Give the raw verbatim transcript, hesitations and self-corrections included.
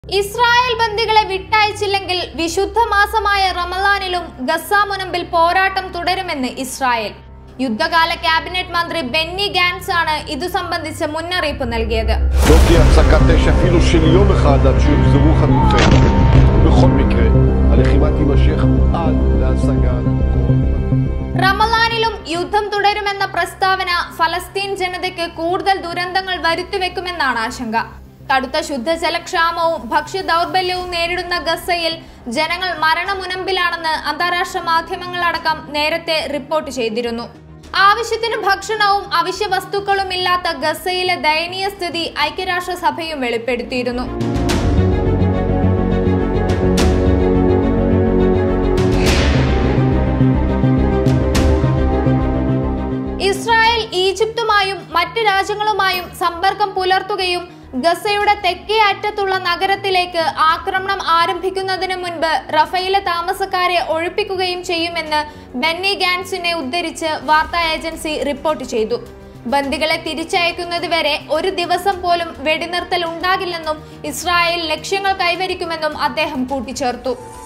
Israel ബന്ദികളെ വിട്ടയച്ചില്ലെങ്കിൽ വിശുദ്ധ മാസമായ റമളാനിലും ഗസ മുനമ്പിൽ പോരാട്ടം തുടരുമെന്ന് ഇസ്രായേൽ. യുദ്ധകാല ക്യാബിനറ്റ് മന്ത്രി ബെന്നി ഗാൻസ് ആണ് ഇതു സംബന്ധിച്ച് മുന്നറിയിപ്പ് നൽകിയത്. റമളാനിലും യുദ്ധം തുടരുമെന്ന പ്രസ്താവന ഫലസ്തീൻ ജനതയ്ക്ക് കൂടുതൽ ദുരന്തങ്ങൾ വരുത്തിവെക്കുമെന്നാണ് ആശങ്ക. കടുത്ത ശുദ്ധജലക്ഷാമവും ഭക്ഷ്യ ദൗർബല്യവും നേരിടുന്ന ഗസയിൽ ജനങ്ങൾ മരണമുനമ്പിലാണെന്ന് അന്താരാഷ്ട്ര മാധ്യമങ്ങളടക്കം നേരത്തെ റിപ്പോർട്ട് ചെയ്തിരുന്നു. ആവശ്യത്തിന് ഭക്ഷണവും അവശ്യ വസ്തുക്കളും ഇല്ലാത്ത ഗസയിലെ ദയനീയ സ്ഥിതി ഐക്യരാഷ്ട്രസഭയും വെളിപ്പെടുത്തിയിരുന്നു. ഇസ്രായേൽ ഈജിപ്തുമായും മറ്റ് രാജ്യങ്ങളുമായും സമ്പർക്കം പുലർത്തുകയും ഗസയുടെ തെക്കേ അറ്റത്തുള്ള നഗരത്തിലേക്ക് ആക്രമണം ആരംഭിക്കുന്നതിന് മുൻപ് റഫയിലെ താമസക്കാരെ ഒഴിപ്പിക്കുകയും ചെയ്യുമെന്ന് ബെന്നി ഗാൻസിനെ ഉദ്ധരിച്ച് വാർത്താ ഏജൻസി റിപ്പോർട്ട് ചെയ്തു. ബന്ദികളെ തിരിച്ചയക്കുന്നതുവരെ ഒരു ദിവസം പോലും വെടിനിർത്തൽ ഉണ്ടാകില്ലെന്നും ഇസ്രായേൽ ലക്ഷ്യങ്ങൾ കൈവരിക്കുമെന്നും അദ്ദേഹം കൂട്ടിച്ചേർത്തു.